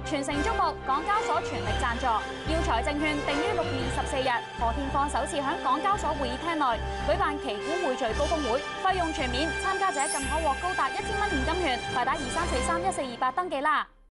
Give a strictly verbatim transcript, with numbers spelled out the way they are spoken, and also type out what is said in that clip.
全城矚目，港交所全力贊助。耀才證券定於六月十四日，何天放首次喺港交所會議廳內舉辦期股匯聚高峰會，費用全免，參加者更可獲高達一千蚊現金券。快打二三四三一四二八登記啦！